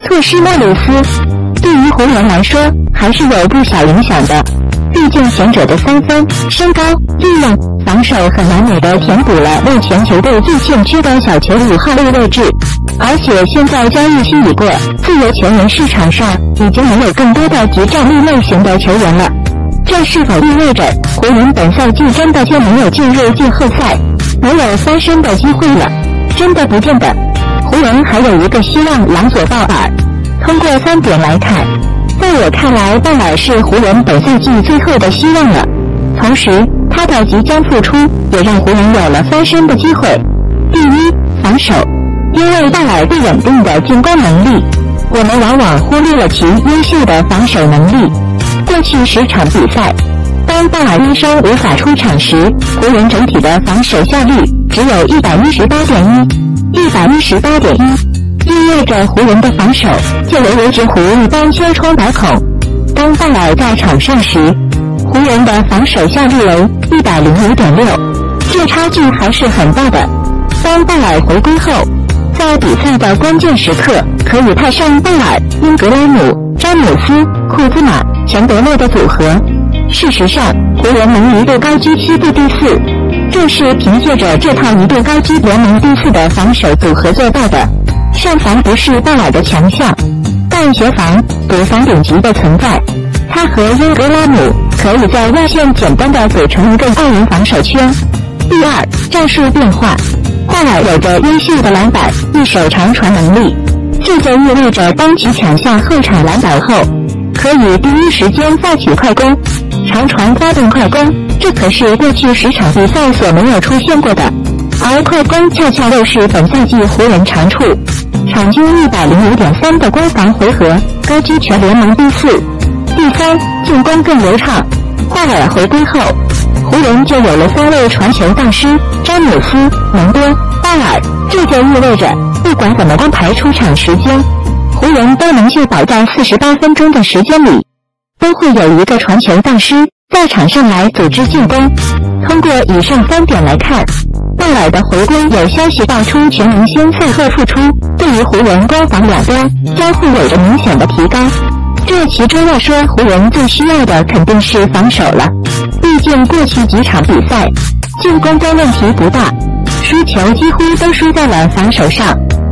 错失莫里斯，对于湖人来说还是有不小影响的。毕竟前者的3分、身高、力量、防守很完美的填补了目前球队最欠缺的小球5号位位置。而且现在交易期已过，自由球员市场上已经没有更多的极战力类型的球员了。这是否意味着湖人本赛季真的就没有进入季后赛，没有翻身的机会了？真的不见得。湖人还有一个希望，朗佐鲍尔。通过3点来看，在我看来，鲍尔是湖人本赛季最后的希望了。同时，他的即将复出也让湖人有了翻身的机会。第一，防守。因为鲍尔最稳定的进攻能力，我们往往忽略了其优秀的防守能力。过去10场比赛，当鲍尔因伤无法出场时，湖人整体的防守效率只有 118.1， 意味着湖人的防守就犹如纸糊一般千疮百孔。当鲍尔在场上时，湖人的防守效率为 105.6， 这差距还是很大的。当鲍尔回归后，在比赛的关键时刻可以派上鲍尔、英格拉姆、詹姆斯、库兹马、钱德勒的组合。事实上，湖人能一度高居西部第4，正是凭借着这套一度高居联盟第4的防守组合做到的。上防不是鲍尔的强项，但协防、补防顶级的存在。他和英格拉姆可以在外线简单的组成一个2人防守圈。第二，战术变化。鲍尔有着优秀的篮板、一手长传能力，这就意味着当其抢下后场篮板后，可以第一时间发起快攻，长传发动快攻，这可是过去10场比赛所没有出现过的。而快攻恰恰又是本赛季湖人长处，场均 105.3 的攻防回合，高居全联盟第4。第三，进攻更流畅。鲍尔回归后，湖人就有了3位传球大师，詹姆斯、蒙多、鲍尔。这就意味着不管怎么安排出场时间，湖人都能确保在48分钟的时间里，都会有一个传球大师在场上来组织进攻。通过以上3点来看，鲍尔的回归有消息爆出全明星赛后复出，对于湖人攻防两端将会有着明显的提高。这其中要说湖人最需要的肯定是防守了，毕竟过去几场比赛进攻端问题不大，输球几乎都输在了防守上。